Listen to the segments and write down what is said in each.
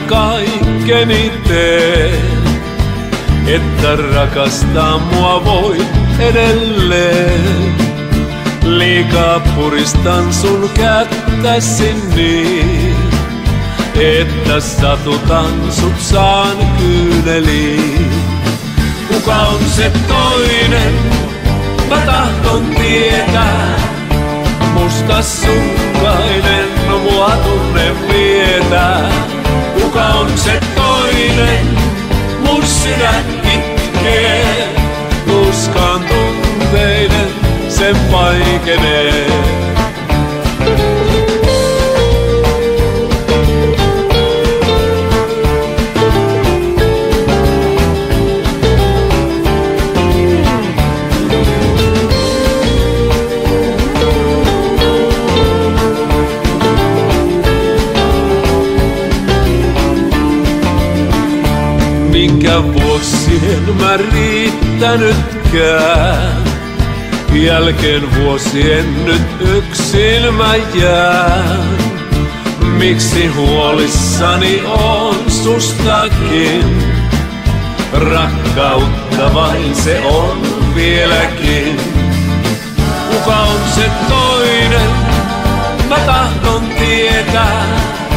kaikkeni teen, että rakastaa mua voi edelleen. Liikaa puristan sun kättäsi niin, että satutan sut saan kyyneliin. Kuka on se toinen? Mä tahdon tietää. Mustasukkainen mua tunne vietää. Kuka on se toinen? Mun sydän itkee. Tuskaan tunteiden sen vaikenee. Minkä vuosien mä riittänytkään, jälkeen vuosien nyt yksin mä jään. Miksi huolissani on sustakin, rakkautta vain se on vieläkin. Kuka on se toinen? Mä tahdon tietää.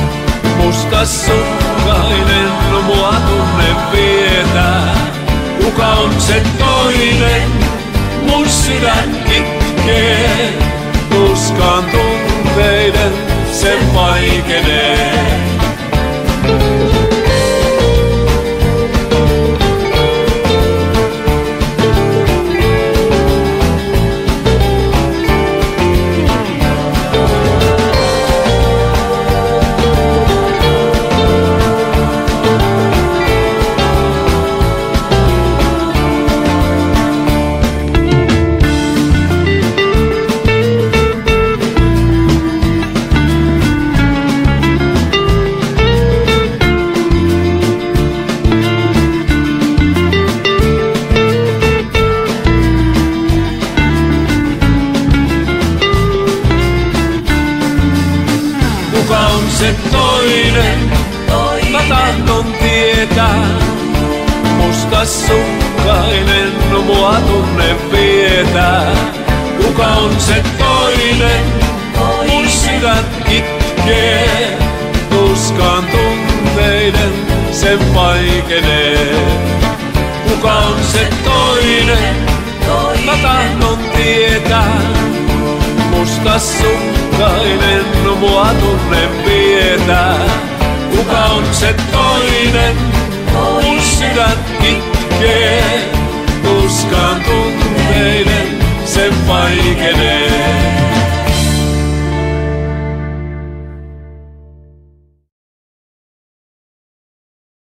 Mustasukkainen mua tunne vietää. Kuka on se toinen? Mun sydän itkee. Tuskaan tunteiden sen vaikenee. Kuka on se toinen? Mä tahdon tietää. Mustasukkainen mua tunne vietää. Kuka on se toinen? Mun sydän itkee. Tuskaan tunteiden sen vaikenee. Kuka on se toinen? Mä tahdon tietää. Mustasukkainen mua tunne vietää. Kuka on se toinen? Mun sydän itkee. Tuskaan tunteiden sen vaikenee.